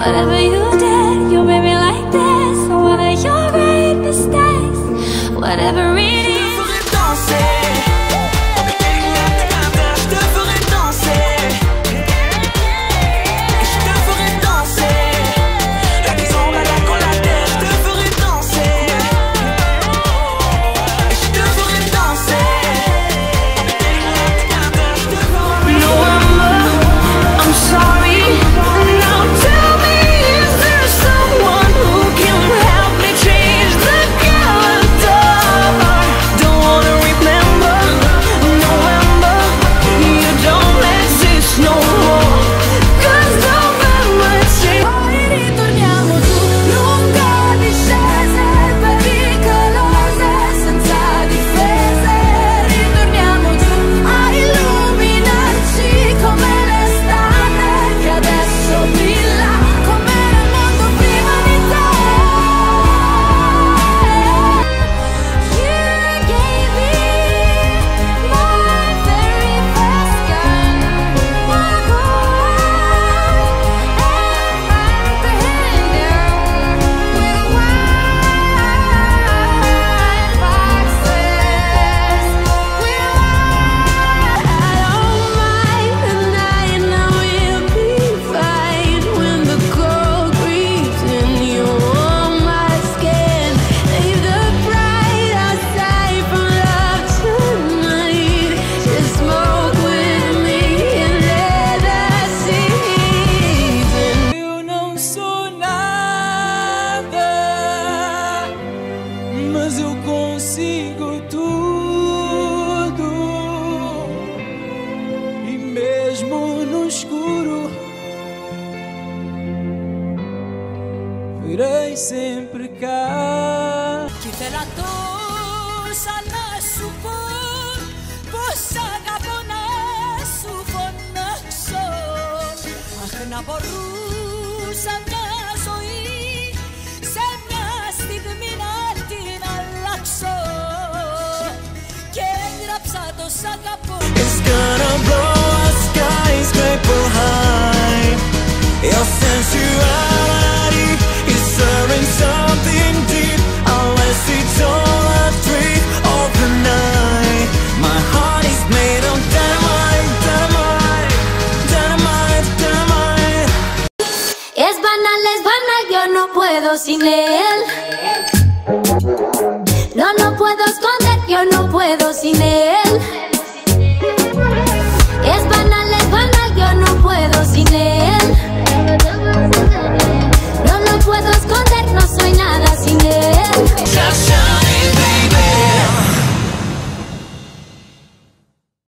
Whatever you did, you made me like this. I wanna your great mistakes. Whatever it is. Mas eu consigo tudo, e mesmo no escuro virei sempre cá. Κι θέλω τόσα να σου πω, πως αγαπώ να σου φωνάξω. Αχ, να μπορούσα μια ζωή σε μια στιγμή να την αλλάξω. Και έγραψα το σ' αγαπώ. It's gonna blow a skyscraper high. Your sensuality is serving something deep. Unless it's all a dream overnight. My heart is made of dynamite, dynamite, dynamite, dynamite. Es banal, yo no puedo sin él. No puedo esconder, yo no puedo